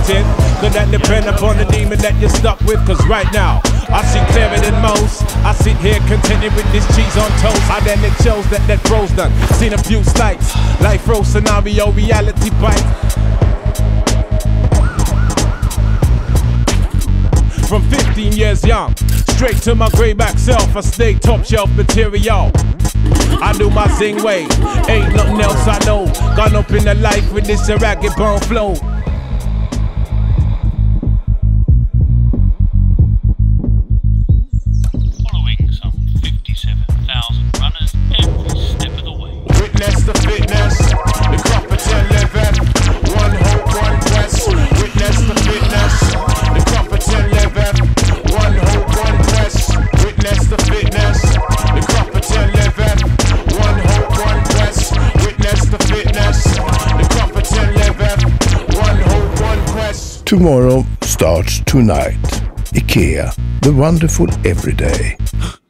waiting. Could that depend upon the demon that you're stuck with? Cause right now, I see clearer than most. I sit here contented with this cheese on toast. I then it shows that bro's done. Seen a few slights, life row scenario, reality bite. From 15 years young, straight to my grayback self, I stay top shelf material. I do my zing way, ain't nothing else I know. Gone up in the life with this ragged bone flow. Following some 57,000 runners every step of the way. Witness the fitness, the competent living. One hope, one quest. Witness the fitness, the competent living. One hope, one quest. Witness the fitness, the competent living. One hope, one quest. Witness the fitness, the competent living. One hope, one quest. Tomorrow starts tonight. IKEA, the wonderful everyday.